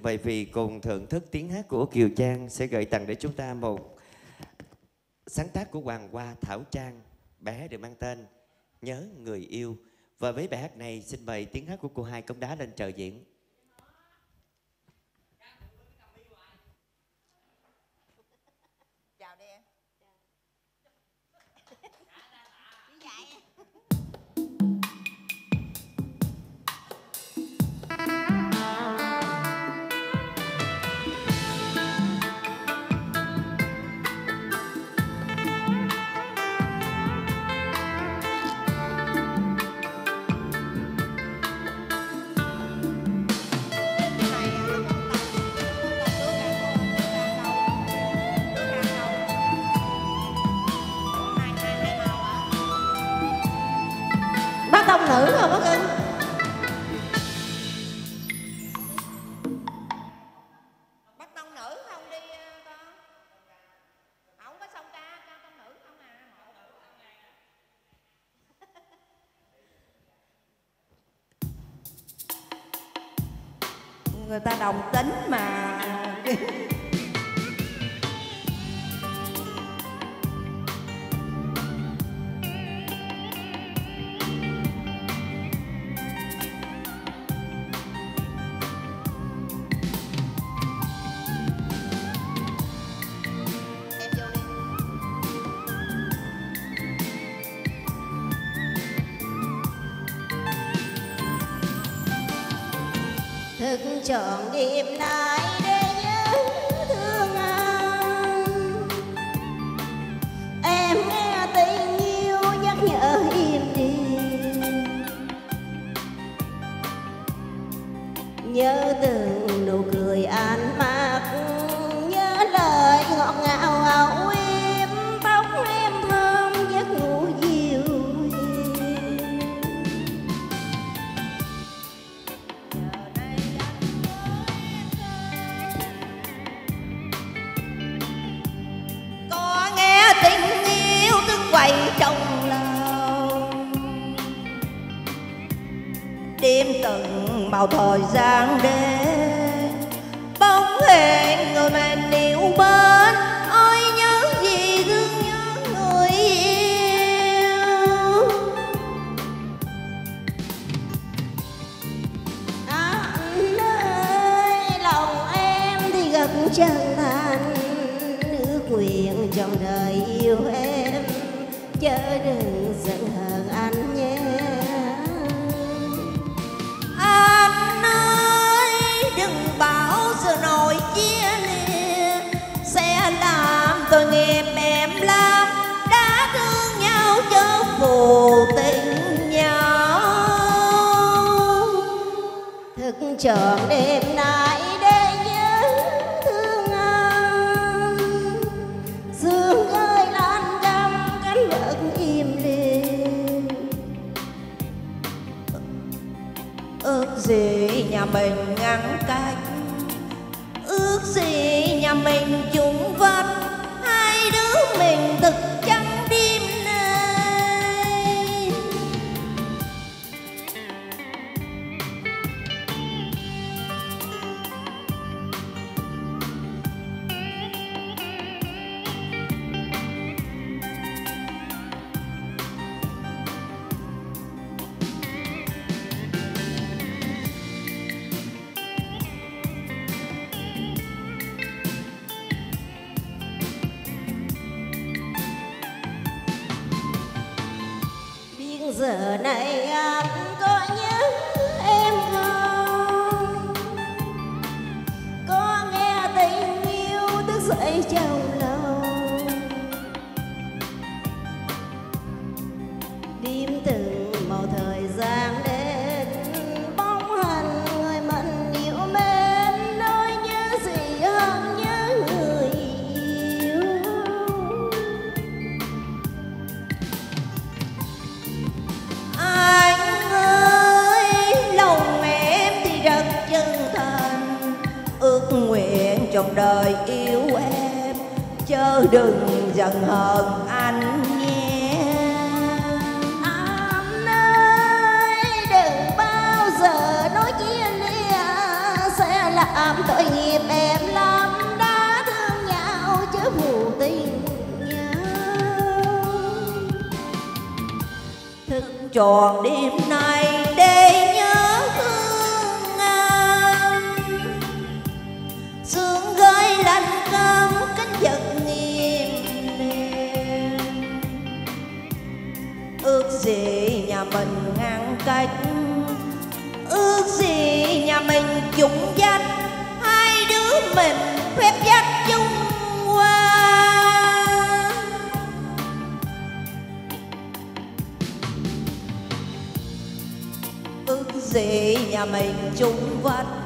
Vậy vì cùng thưởng thức tiếng hát của Kiều Trang sẽ gửi tặng để chúng ta một sáng tác của Hoàng Hoa Thảo Trang. Bài hát được mang tên Nhớ Người Yêu. Và với bài hát này xin mời tiếng hát của cô Hai Cống Đá lên trợ diễn. Chào đi em. Bác tông nữ không bác ơi? Bắt tông nữ không đi con? Không có xong ca tông nữ không à. Người ta đồng tính mà. Thức trọn đêm nay để nhớ thương anh. Em nghe tình yêu nhắc nhở im đềm, nhớ từng nụ cười ăn mặc, nhớ lời ngọt ngào âu em, tóc em thơm giấc ngủ dịu êm. Có nghe tình yêu tức quay trong lòng, đêm từng màu thời gian đến, bóng hình người mình yêu bên. Ôi nhớ gì thương nhớ người yêu. Anh ơi lòng em thì gật chân thành, ước nguyện trong đời yêu em, chớ đừng giận hờn anh nhé. Anh ơi đừng bảo giờ nỗi chia lìa sẽ làm tôi nghiệp em lắm. Đã thương nhau chớ phù tình nhau. Thức trọn đêm nay để nhớ thương anh, sương ơi lan trăm cánh vẫn im lìm. Ước gì nhà mình ngăn cách, ước gì nhà mình chung vách, hai đứa mình thực trắng đêm nay. Giờ này anh có nhớ em không? Có nghe tình yêu thức dậy trong lòng, đêm từng màu thời gian đến, bóng hình người mình yêu mến. Nói nhớ gì hơn nhớ người yêu. Anh ơi lòng em thì rất chân thành, ước nguyện trong đời yêu em, chớ đừng giận hờn anh nhé. Anh ơi đừng bao giờ nói chia lìa, sẽ là làm tội nghiệp em lắm, đã thương nhau chứ phụ tình nhau. Thức tròn đêm nay để nhớ thương anh, sương gơi lạnh cơm cánh giật nghiêm đêm. Ước gì nhà mình ngăn cách, ước gì nhà mình chung dắt, hai đứa mình phép dắt chung qua. Ước gì nhà mình chung vách,